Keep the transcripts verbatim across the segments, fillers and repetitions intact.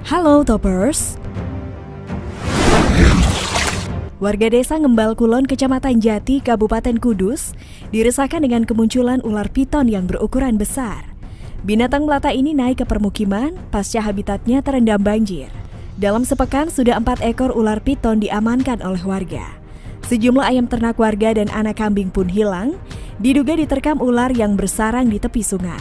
Halo Toppers. Warga desa Ngembal Kulon, Kecamatan Jati, Kabupaten Kudus, diresahkan dengan kemunculan ular piton yang berukuran besar. Binatang melata ini naik ke permukiman pasca habitatnya terendam banjir. Dalam sepekan, sudah empat ekor ular piton diamankan oleh warga. Sejumlah ayam ternak warga dan anak kambing pun hilang, diduga diterkam ular yang bersarang di tepi sungai.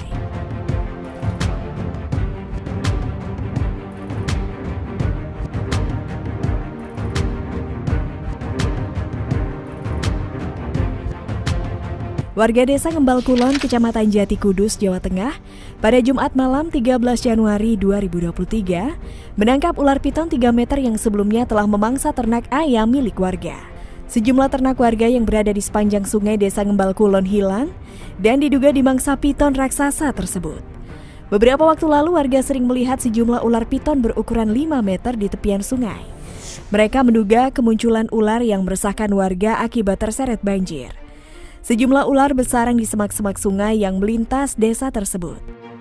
Warga desa Ngembal Kulon, Kecamatan Jati, Kudus, Jawa Tengah, pada Jumat malam tiga belas Januari dua ribu dua puluh tiga menangkap ular piton tiga meter yang sebelumnya telah memangsa ternak ayam milik warga. Sejumlah ternak warga yang berada di sepanjang sungai desa Ngembal Kulon hilang dan diduga dimangsa piton raksasa tersebut. Beberapa waktu lalu warga sering melihat sejumlah ular piton berukuran lima meter di tepian sungai. Mereka menduga kemunculan ular yang meresahkan warga akibat terseret banjir. Sejumlah ular bersarang di semak-semak sungai yang melintas desa tersebut.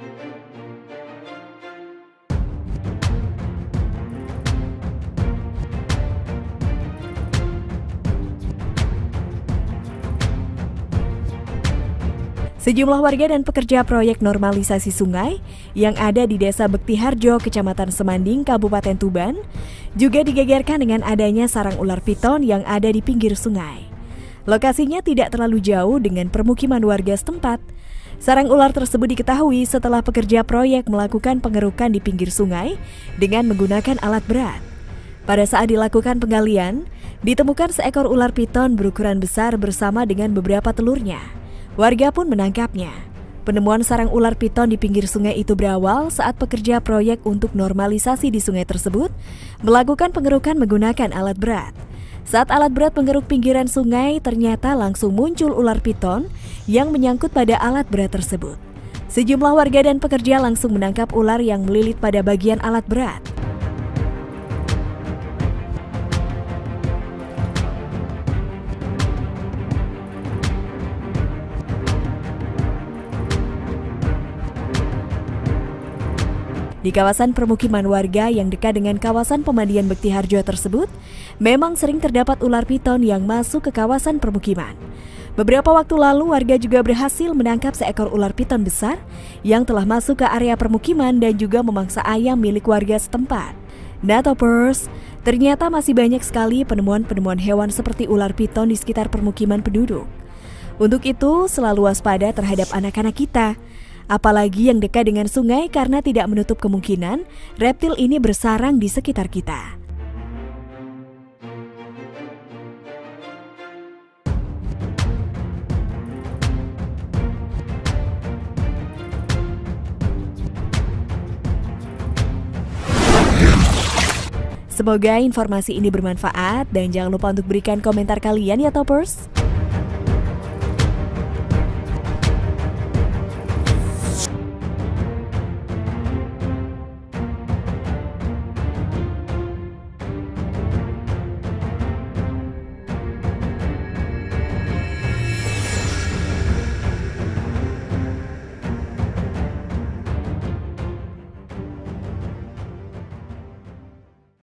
Sejumlah warga dan pekerja proyek normalisasi sungai yang ada di Desa Bektiharjo, Kecamatan Semanding, Kabupaten Tuban, juga digegerkan dengan adanya sarang ular piton yang ada di pinggir sungai. Lokasinya tidak terlalu jauh dengan permukiman warga setempat. Sarang ular tersebut diketahui setelah pekerja proyek melakukan pengerukan di pinggir sungai dengan menggunakan alat berat. Pada saat dilakukan penggalian, ditemukan seekor ular piton berukuran besar bersama dengan beberapa telurnya. Warga pun menangkapnya. Penemuan sarang ular piton di pinggir sungai itu berawal saat pekerja proyek untuk normalisasi di sungai tersebut melakukan pengerukan menggunakan alat berat. Saat alat berat mengeruk pinggiran sungai, ternyata langsung muncul ular piton yang menyangkut pada alat berat tersebut. Sejumlah warga dan pekerja langsung menangkap ular yang melilit pada bagian alat berat. Di kawasan permukiman warga yang dekat dengan kawasan pemandian Bektiharjo tersebut, memang sering terdapat ular piton yang masuk ke kawasan permukiman. Beberapa waktu lalu warga juga berhasil menangkap seekor ular piton besar yang telah masuk ke area permukiman dan juga memangsa ayam milik warga setempat. Nah Toppers, ternyata masih banyak sekali penemuan-penemuan hewan seperti ular piton di sekitar permukiman penduduk. Untuk itu, selalu waspada terhadap anak-anak kita. Apalagi yang dekat dengan sungai karena tidak menutup kemungkinan reptil ini bersarang di sekitar kita. Semoga informasi ini bermanfaat dan jangan lupa untuk berikan komentar kalian ya Toppers.